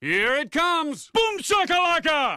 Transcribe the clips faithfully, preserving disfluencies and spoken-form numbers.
Here it comes! Boom shakalaka!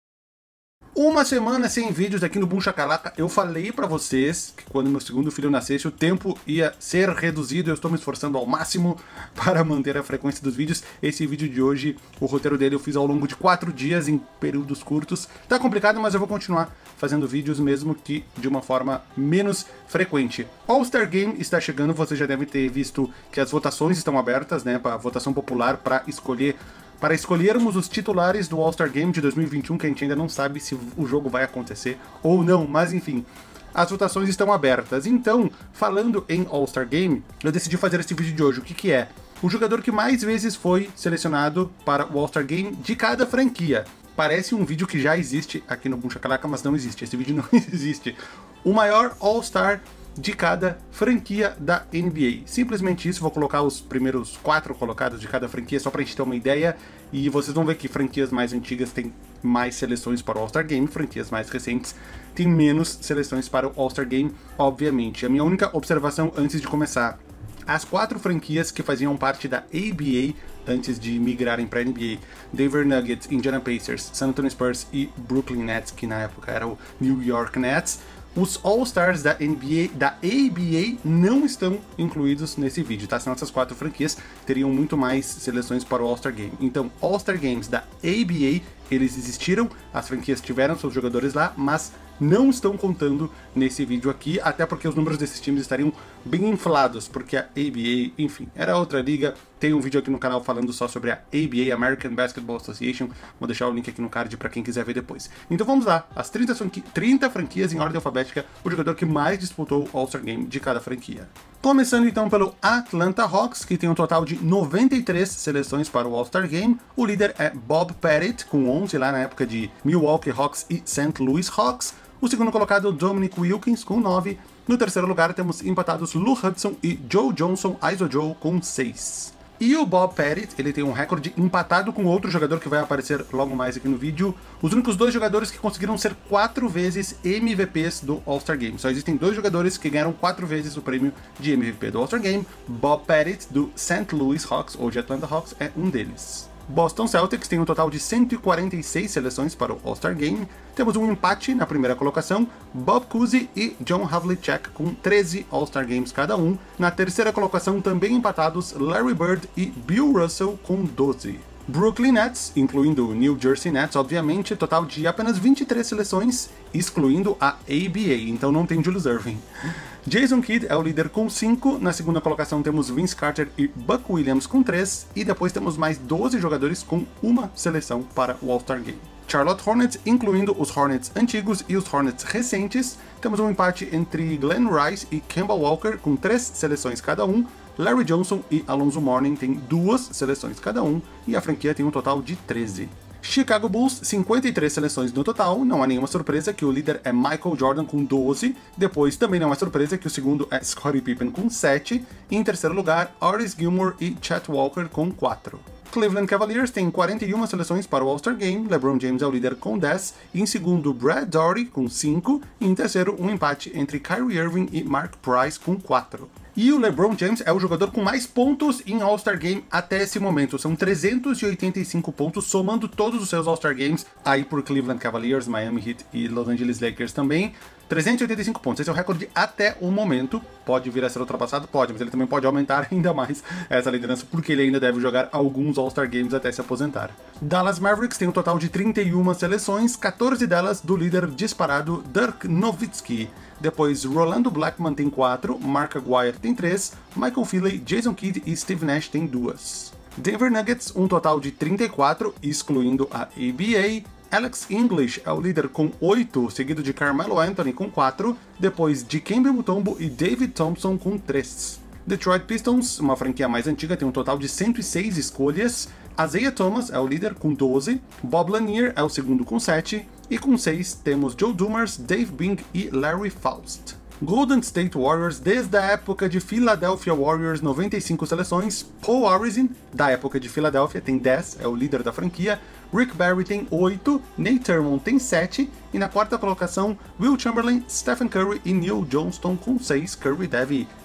Uma semana sem vídeos aqui no Boom Shakalaka. Eu falei pra vocês que quando meu segundo filho nascesse o tempo ia ser reduzido. Eu estou me esforçando ao máximo para manter a frequência dos vídeos. Esse vídeo de hoje, o roteiro dele eu fiz ao longo de quatro dias em períodos curtos. Tá complicado, mas eu vou continuar fazendo vídeos mesmo que de uma forma menos frequente. All-Star Game está chegando, você já deve ter visto que as votações estão abertas, né, para votação popular para escolher Para escolhermos os titulares do All-Star Game de dois mil e vinte e um, que a gente ainda não sabe se o jogo vai acontecer ou não, mas enfim, as votações estão abertas. Então, falando em All-Star Game, eu decidi fazer esse vídeo de hoje. O que que é? O jogador que mais vezes foi selecionado para o All-Star Game de cada franquia. Parece um vídeo que já existe aqui no Boom Shakalaka, mas não existe. Esse vídeo não existe. O maior All-Star de cada franquia da N B A. Simplesmente isso, vou colocar os primeiros quatro colocados de cada franquia só pra gente ter uma ideia, e vocês vão ver que franquias mais antigas têm mais seleções para o All-Star Game, franquias mais recentes têm menos seleções para o All-Star Game, obviamente. A minha única observação antes de começar: as quatro franquias que faziam parte da A B A antes de migrarem para a N B A, Denver Nuggets, Indiana Pacers, San Antonio Spurs e Brooklyn Nets, que na época era o New York Nets, os All-Stars da N B A, da A B A, não estão incluídos nesse vídeo, tá? Senão essas quatro franquias teriam muito mais seleções para o All-Star Game. Então, All-Star Games da A B A, eles existiram, as franquias tiveram seus jogadores lá, mas não estão contando nesse vídeo aqui, até porque os números desses times estariam bem inflados, porque a A B A, enfim, era outra liga. Tem um vídeo aqui no canal falando só sobre a A B A, American Basketball Association, vou deixar o link aqui no card para quem quiser ver depois. Então vamos lá, as trinta, franqui trinta franquias em ordem alfabética, o jogador que mais disputou o All-Star Game de cada franquia. Começando então pelo Atlanta Hawks, que tem um total de noventa e três seleções para o All-Star Game. O líder é Bob Pettit, com onze lá na época de Milwaukee Hawks e Saint Louis Hawks. O segundo colocado, Dominic Wilkins, com nove. No terceiro lugar, temos empatados Lou Hudson e Joe Johnson, Iso Joe, com seis. E o Bob Pettit, ele tem um recorde empatado com outro jogador que vai aparecer logo mais aqui no vídeo. Os únicos dois jogadores que conseguiram ser quatro vezes M V Ps do All-Star Game. Só existem dois jogadores que ganharam quatro vezes o prêmio de M V P do All-Star Game. Bob Pettit, do Saint Louis Hawks, ou de Atlanta Hawks, é um deles. Boston Celtics tem um total de cento e quarenta e seis seleções para o All-Star Game. Temos um empate na primeira colocação, Bob Cousy e John Havlicek com treze All-Star Games cada um. Na terceira colocação, também empatados, Larry Bird e Bill Russell com doze. Brooklyn Nets, incluindo o New Jersey Nets, obviamente, total de apenas vinte e três seleções, excluindo a A B A, então não tem Julius Erving. Jason Kidd é o líder com cinco, na segunda colocação temos Vince Carter e Buck Williams com três, e depois temos mais doze jogadores com uma seleção para o All-Star Game. Charlotte Hornets, incluindo os Hornets antigos e os Hornets recentes, temos um empate entre Glenn Rice e Kemba Walker com três seleções cada um. Larry Johnson e Alonzo Mourning têm duas seleções cada um, e a franquia tem um total de treze. Chicago Bulls, cinquenta e três seleções no total, não há nenhuma surpresa que o líder é Michael Jordan com doze, depois também não é surpresa que o segundo é Scottie Pippen com sete, e em terceiro lugar, Artis Gilmore e Chet Walker com quatro. Cleveland Cavaliers tem quarenta e uma seleções para o All-Star Game, LeBron James é o líder com dez, e em segundo Brad Daugherty com cinco, e em terceiro um empate entre Kyrie Irving e Mark Price com quatro. E o LeBron James é o jogador com mais pontos em All-Star Game até esse momento. São trezentos e oitenta e cinco pontos, somando todos os seus All-Star Games, aí por Cleveland Cavaliers, Miami Heat e Los Angeles Lakers também. trezentos e oitenta e cinco pontos, esse é o recorde até o momento. Pode vir a ser ultrapassado? Pode, mas ele também pode aumentar ainda mais essa liderança, porque ele ainda deve jogar alguns All-Star Games até se aposentar. Dallas Mavericks tem um total de trinta e uma seleções, quatorze delas do líder disparado Dirk Nowitzki. Depois, Rolando Blackman tem quatro, Mark Aguirre tem três, Michael Finley, Jason Kidd e Steve Nash tem duas. Denver Nuggets, um total de trinta e quatro, excluindo a A B A. Alex English é o líder com oito, seguido de Carmelo Anthony com quatro, depois Dikembe Mutombo e David Thompson com três. Detroit Pistons, uma franquia mais antiga, tem um total de cento e seis escolhas. Isaiah Thomas é o líder com doze, Bob Lanier é o segundo com sete, e com seis temos Joe Dumars, Dave Bing e Larry Faust. Golden State Warriors, desde a época de Philadelphia Warriors, noventa e cinco seleções. Paul Arizin, da época de Philadelphia, tem dez, é o líder da franquia. Rick Barry tem oito, Nate Thurmond tem sete, e na quarta colocação, Will Chamberlain, Stephen Curry e Neil Johnston com seis. Curry deve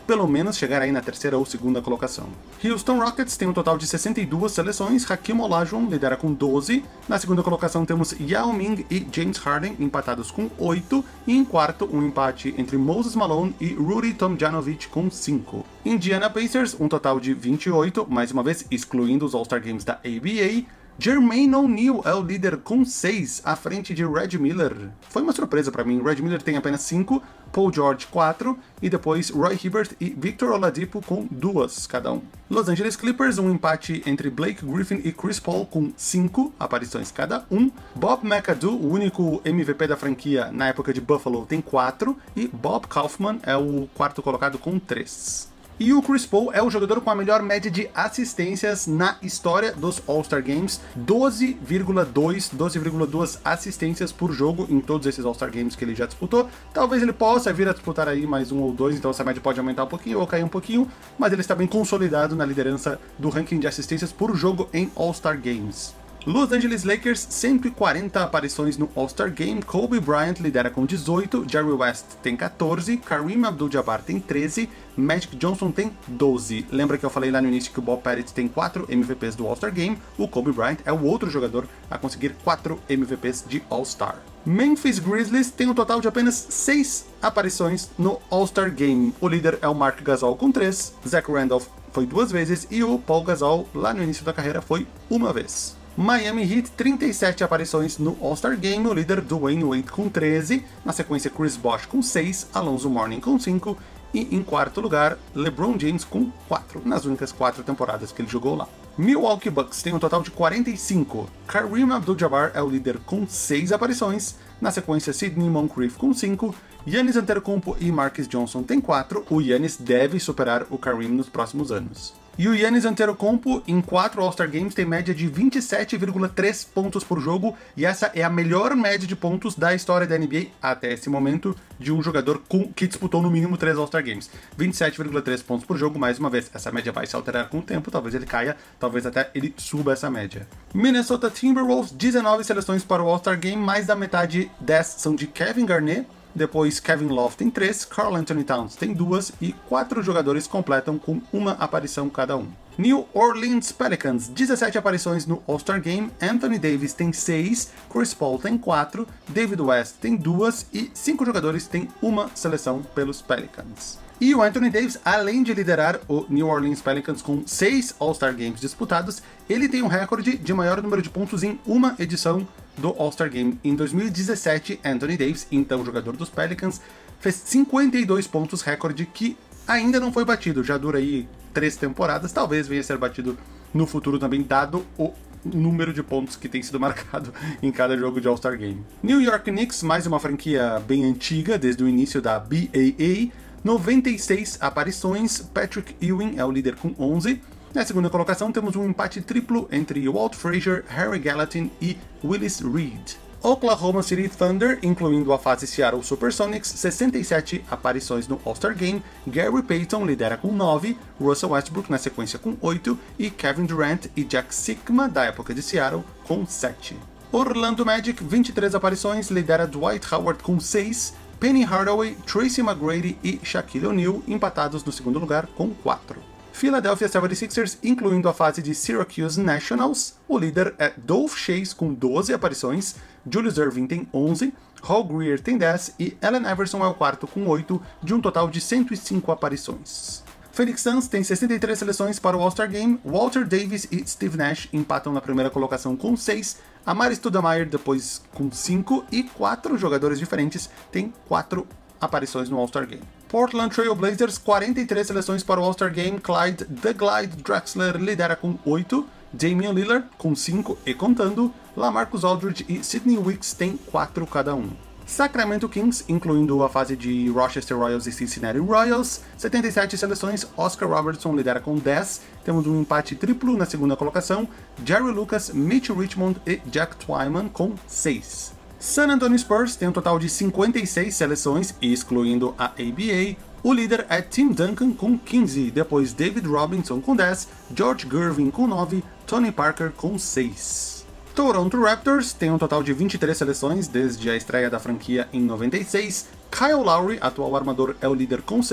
pelo menos chegar aí na terceira ou segunda colocação. Houston Rockets tem um total de sessenta e duas seleções, Hakeem Olajuwon lidera com doze, na segunda colocação temos Yao Ming e James Harden empatados com oito, e em quarto um empate entre Moses Malone e Rudy Tomjanovich com cinco. Indiana Pacers, um total de vinte e oito, mais uma vez excluindo os All-Star Games da A B A, Jermaine O'Neal é o líder com seis, à frente de Reggie Miller. Foi uma surpresa para mim, Reggie Miller tem apenas cinco, Paul George quatro, e depois Roy Hibbert e Victor Oladipo com duas cada um. Los Angeles Clippers, um empate entre Blake Griffin e Chris Paul com cinco aparições cada um. Bob McAdoo, o único M V P da franquia na época de Buffalo, tem quatro, e Bob Kaufman é o quarto colocado com três. E o Chris Paul é o jogador com a melhor média de assistências na história dos All-Star Games, doze vírgula dois, doze vírgula duas assistências por jogo em todos esses All-Star Games que ele já disputou. Talvez ele possa vir a disputar aí mais um ou dois, então essa média pode aumentar um pouquinho ou cair um pouquinho, mas ele está bem consolidado na liderança do ranking de assistências por jogo em All-Star Games. Los Angeles Lakers, cento e quarenta aparições no All-Star Game, Kobe Bryant lidera com dezoito, Jerry West tem quatorze, Kareem Abdul-Jabbar tem treze, Magic Johnson tem doze. Lembra que eu falei lá no início que o Bob Pettit tem quatro M V Ps do All-Star Game? O Kobe Bryant é o outro jogador a conseguir quatro M V Ps de All-Star. Memphis Grizzlies tem um total de apenas seis aparições no All-Star Game. O líder é o Marc Gasol com três, Zach Randolph foi duas vezes e o Paul Gasol lá no início da carreira foi uma vez. Miami Heat, trinta e sete aparições no All-Star Game, o líder Dwayne Wade com treze, na sequência Chris Bosh com seis, Alonzo Mourning com cinco, e em quarto lugar, LeBron James com quatro, nas únicas quatro temporadas que ele jogou lá. Milwaukee Bucks tem um total de quarenta e cinco, Kareem Abdul-Jabbar é o líder com seis aparições, na sequência Sidney Moncrief com cinco, Giannis Antetokounmpo e Marcus Johnson tem quatro, o Giannis deve superar o Kareem nos próximos anos. E o Giannis Antetokounmpo, em quatro All-Star Games, tem média de vinte e sete vírgula três pontos por jogo, e essa é a melhor média de pontos da história da N B A até esse momento, de um jogador com, que disputou no mínimo três All-Star Games. vinte e sete vírgula três pontos por jogo, mais uma vez, essa média vai se alterar com o tempo, talvez ele caia, talvez até ele suba essa média. Minnesota Timberwolves, dezenove seleções para o All-Star Game, mais da metade, dez são de Kevin Garnett. Depois Kevin Love tem três, Karl Anthony Towns tem duas e quatro jogadores completam com uma aparição cada um. New Orleans Pelicans, dezessete aparições no All-Star Game, Anthony Davis tem seis, Chris Paul tem quatro, David West tem duas e cinco jogadores têm uma seleção pelos Pelicans. E o Anthony Davis, além de liderar o New Orleans Pelicans com seis All-Star Games disputados, ele tem um recorde de maior número de pontos em uma edição do All-Star Game. Em dois mil e dezessete, Anthony Davis, então jogador dos Pelicans, fez cinquenta e dois pontos, recorde que ainda não foi batido, já dura aí três temporadas, talvez venha a ser batido no futuro também, dado o número de pontos que tem sido marcado em cada jogo de All-Star Game. New York Knicks, mais uma franquia bem antiga, desde o início da B A A, noventa e seis aparições, Patrick Ewing é o líder com onze. Na segunda colocação temos um empate triplo entre Walt Frazier, Harry Gallatin e Willis Reed. Oklahoma City Thunder, incluindo a fase Seattle Supersonics, sessenta e sete aparições no All-Star Game, Gary Payton lidera com nove, Russell Westbrook na sequência com oito e Kevin Durant e Jack Sikma, da época de Seattle, com sete. Orlando Magic, vinte e três aparições, lidera Dwight Howard com seis, Penny Hardaway, Tracy McGrady e Shaquille O'Neal empatados no segundo lugar com quatro. Philadelphia setenta e seis ers, incluindo a fase de Syracuse Nationals, o líder é Dolph Schayes com doze aparições, Julius Erving tem onze, Hal Greer tem dez e Allen Iverson é o quarto com oito, de um total de cento e cinco aparições. Phoenix Suns tem sessenta e três seleções para o All-Star Game, Walter Davis e Steve Nash empatam na primeira colocação com seis, Amari Stoudemire depois com cinco e quatro jogadores diferentes têm quatro aparições no All-Star Game. Portland Trail Blazers, quarenta e três seleções para o All-Star Game, Clyde The Glide Drexler lidera com oito, Damian Lillard com cinco e contando, LaMarcus Aldridge e Sidney Wicks têm quatro cada um. Sacramento Kings, incluindo a fase de Rochester Royals e Cincinnati Royals, setenta e sete seleções, Oscar Robertson lidera com dez, temos um empate triplo na segunda colocação, Jerry Lucas, Mitch Richmond e Jack Twyman com seis. San Antonio Spurs tem um total de cinquenta e seis seleções, excluindo a A B A, o líder é Tim Duncan com quinze, depois David Robinson com dez, George Gervin com nove, Tony Parker com seis. Toronto Raptors tem um total de vinte e três seleções desde a estreia da franquia em noventa e seis, Kyle Lowry, atual armador, é o líder com seis,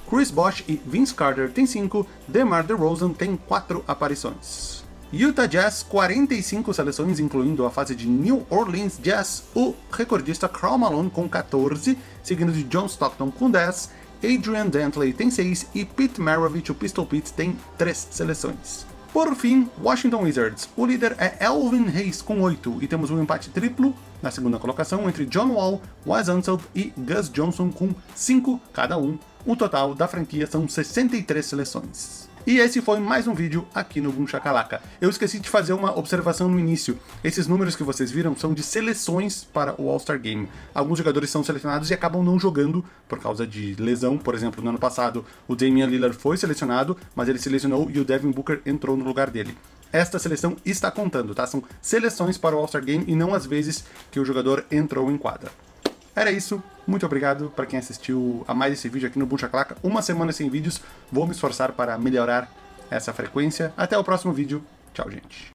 Chris Bosh e Vince Carter têm cinco, DeMar DeRozan tem quatro aparições. Utah Jazz, quarenta e cinco seleções, incluindo a fase de New Orleans Jazz, o recordista Karl Malone com quatorze, seguindo de John Stockton com dez, Adrian Dantley tem seis e Pete Maravich, o Pistol Pete, tem três seleções. Por fim, Washington Wizards. O líder é Elvin Hayes com oito e temos um empate triplo na segunda colocação entre John Wall, Wes Unseld e Gus Johnson com cinco cada um. O total da franquia são sessenta e três seleções. E esse foi mais um vídeo aqui no Boom Shakalaka. Eu esqueci de fazer uma observação no início. Esses números que vocês viram são de seleções para o All-Star Game. Alguns jogadores são selecionados e acabam não jogando por causa de lesão. Por exemplo, no ano passado o Damian Lillard foi selecionado, mas ele se lesionou e o Devin Booker entrou no lugar dele. Esta seleção está contando, tá? São seleções para o All-Star Game e não as vezes que o jogador entrou em quadra. Era isso, muito obrigado para quem assistiu a mais esse vídeo aqui no Boom Shakalaka. Uma semana sem vídeos, vou me esforçar para melhorar essa frequência. Até o próximo vídeo, tchau gente.